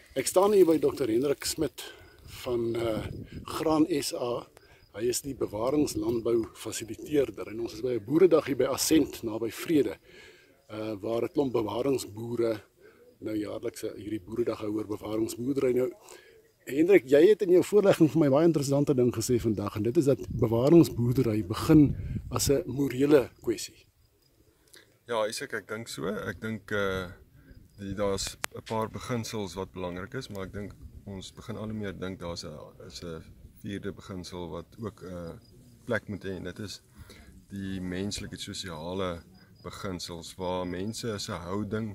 Ek staan hier by Dr. Hendrik Smit van Graan SA. Hy is die bewaringslandbou fasiliteerder en ons is by 'n boeredag hier by Ascent naby Vrede, waar 'n klomp bewaringsboere nou jaarliks hierdie boeredag hou oor bewaringsboerdery. Nou, Hendrik, jy het in jou voorlegging vir my baie interessante ding gesê vandag, en dit is dat bewaringsboerdery begin as 'n morele kwessie. Ja, ek dink so. Ek dink daar's 'n paar beginsels wat belangrik is, maar ek dink ons begin al hoe meer dink daar's 'n vierde beginsel wat ook 'n plek moet hê, en dit is die menslike sosiale beginsels waar mense se houding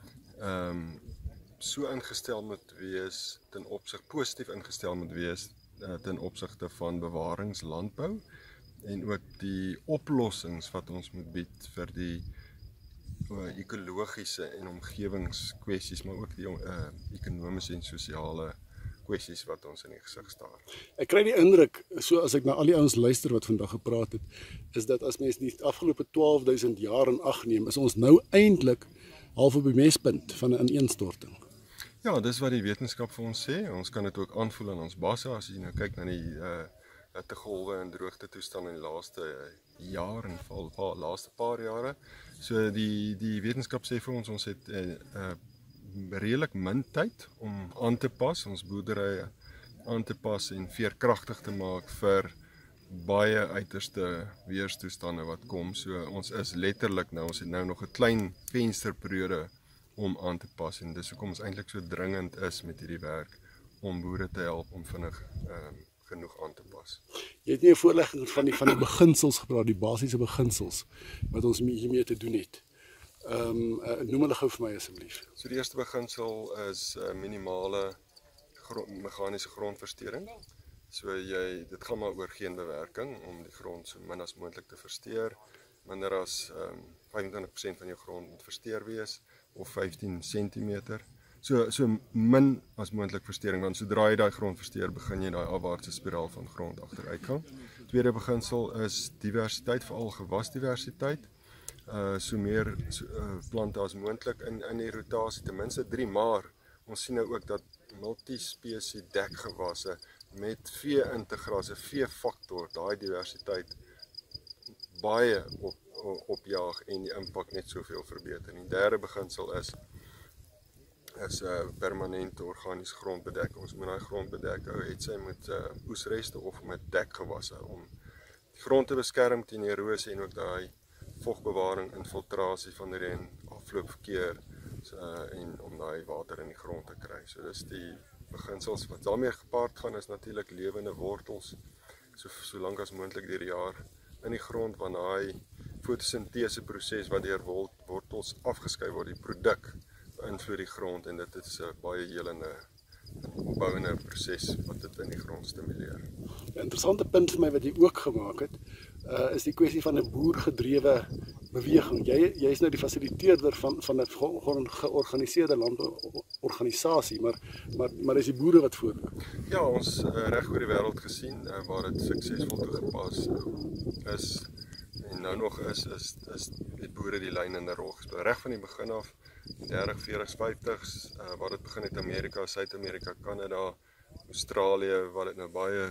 so ingestel moet wees positief ingestel moet wees ten opsigte van bewaringslandbou en ook die oplossings wat ons moet bied vir die ekologiese en omgewingskwessies, maar ook die ekonomiese en sosiale kwessies wat ons in die gesig staar. Ek kry die indruk, so as ek na al die ouens luister wat vandag gepraat het, is dat as mens die afgelope 12.000 jaar in ag neem, is ons nou eintlik half op die mespunt van 'n ineenstorting. Ja, dis wat die wetenskap vir ons sê. Ons kan dit ook aanvoel in ons basse as jy nou kyk na die hittegolwe en droogte toestand in die laaste jaar en val laaste paar jare. So die wetenskap sê vir ons het redelik min tyd om aan te pas, ons boerdery aan te pas en veerkragtig te maak vir baie uiterste weerstoestande wat kom. So ons is letterlik nou, ons het nou nog 'n klein vensterperiode om aan te pas, en dis hoekom ons eintlik so dringend is met hierdie werk om boere te help om vinnig genoeg aan te pas. Jy het nie 'n voorlegging van die beginsels gepraat, die basiese beginsels wat ons hiermee te doen het. Noem hulle gou vir my asseblief. So die eerste beginsel is minimale meganiese grondversteuring. So dit gaan maar oor geen bewerking om die grond so min as moontlik te versteur. Minder as 25% van jou grond moet versteur wees, of 15 cm. So min as moontlik versteuring, want sodra jy daai grond versteur, begin jy daai afwaartse spiraal van grond agteruitgang. Tweede beginsel is diversiteit, veral gewasdiversiteit. So meer plante as moontlik in die rotasie, ten minste 3, maar ons sien nou ook dat multispesie dekgewasse met vee-integrasie, vee-faktor, daai diversiteit baie opjaag en die impak net soveel verbeter. En die derde beginsel is permanente organiese grondbedekking. Ons moet daai grond bedek hou, het sy met oesreste of met dekgewasse, om die grond te beskerm teen erosie en ook daai vogbewaring, infiltrasie van die reën, afloopverkeer en om daai water in die grond te kry. So dis die beginsels wat daarmee gepaard gaan, is natuurlik lewende wortels, so lank as moontlik deur die jaar in die grond, want daai fotosintese proses wat deur wortels afgeskei word, die produk beïnvloed die grond, en dit is 'n baie helende opbouende proses wat dit in die grond stimuleer. 'n Interessante punt vir my wat jy ook gemaak het, is die kwessie van 'n boergedrewe beweging. Jy is nou die fasiliteerder van 'n georganiseerde landbouorganisasie, maar is die boere wat voorloop? Ja, ons reg oor die wêreld gesien waar dit suksesvol toegepas is, en nou nog is die boere die leidende rol gespeel. Reg van die begin af, in 30, 40, 50s, waar dit begin het Amerika, Suid-Amerika, Kanada, Australië, waar dit nou baie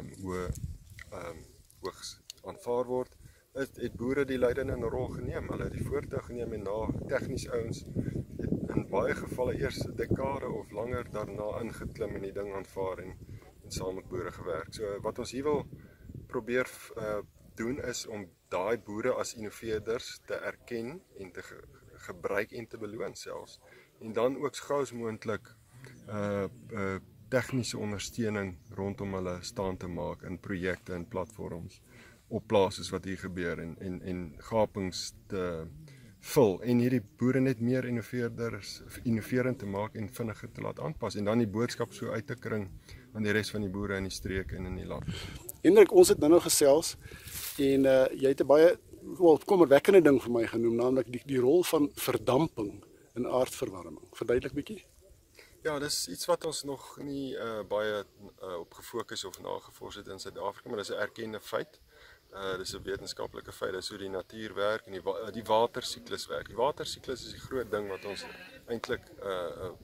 hoog aanvaar word, het boere die leidende rol geneem. Hulle het die voortouw geneem en na tegnies ouens het in baie gevalle eers 'n dekade of langer daarna ingeklim en die ding aanvaar en saam met boere gewerk. So wat ons hier wil probeer doen is om daai boere as innoveerders te erken en te gebruik en te beloon selfs. En dan ook so gou as moontlik tegniese ondersteuning rondom hulle staan te maak in projekte en platforms op plase wat hier gebeur en gapings te vul en hierdie boere net meer innoverend te maak en vinniger te laat aanpas en dan die boodskap so uit te kring aan die res van die boere in die streek en in die land. Hendrik, ons het nou gesels en jy het 'n baie kommerwekkende ding vir my genoem, naamlik die rol van verdamping in aardverwarming. Verduidelik bietjie. Ja, dis iets wat ons nog nie baie op gefokus of nagevors het in Suid-Afrika, maar dis 'n erkende feit. Dis 'n wetenskaplike feit, dis hoe die natuur werk en die watersiklus werk. Die watersiklus is die groot ding wat ons eintlik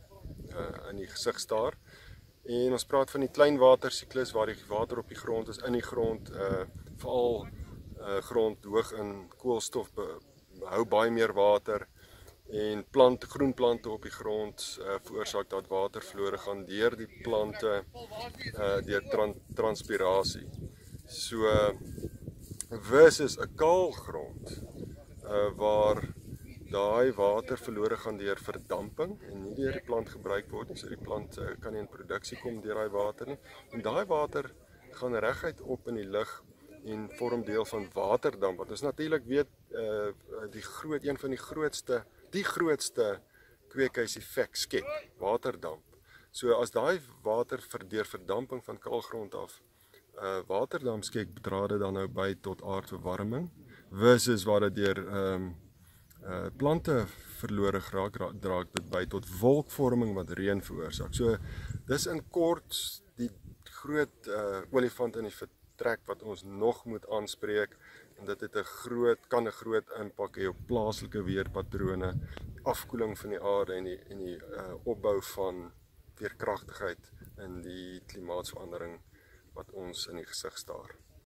in die gesig staar. En ons praat van die klein watersiklus waar die water op die grond is, in die grond, veral grond hoog in koolstof hou baie meer water en groenplante op die grond veroorsaak dat water verlore gaan deur die plante deur transpirasie. So versus 'n kaal grond waar daai water verlore gaan deur verdamping en nie deur die plant gebruik word nie. So die plant kan nie in produksie kom deur daai water nie. En daai water gaan reguit op in die lug en vorm deel van waterdamp. Want ons natuurlik weet een van die grootste kweekhuiseffek skep, waterdamp. So as daai water deur verdamping van kaalgrond af waterdamp skep, dra dit dan nou by tot aardverwarming versus waar dit deur plante verlore geraak, dra dit by tot wolkvorming wat reën veroorsaak. So dis in kort die groot olifant in die vertrek wat ons nog moet aanspreek, en dit het kan 'n groot impak hê op plaaslike weerpatrone, afkoeling van die aarde en die opbou van veerkragtigheid in die klimaatsverandering wat ons in die gesig staar.